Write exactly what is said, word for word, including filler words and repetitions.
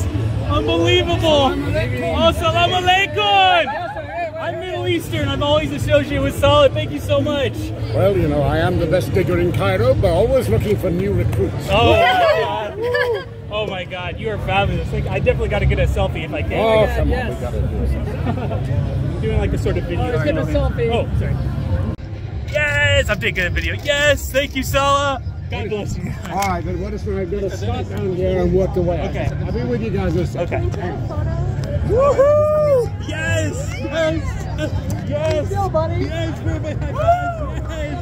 Yes! Unbelievable! Oh, salam alaikum! I'm Middle Eastern. I'm always associated with Sallah. Thank you so much. Well, you know, I am the best digger in Cairo, but always looking for new recruits. Oh, my God. Oh my God, you are fabulous. Like, I definitely got to get a selfie if I can. Oh, I come yes. on, we gotta do something. I'm doing like a sort of video. Oh, let's get a selfie. Oh, sorry. Yes, I'm taking a video. Yes, thank you, Sallah. God bless you. All right, then what if I get a spot down here and walk away? Okay. I'll be with you guys in a second. Okay. Woohoo! Yes! Yes! Yes! Good deal, buddy. Yes! Where are my high fives? Yes!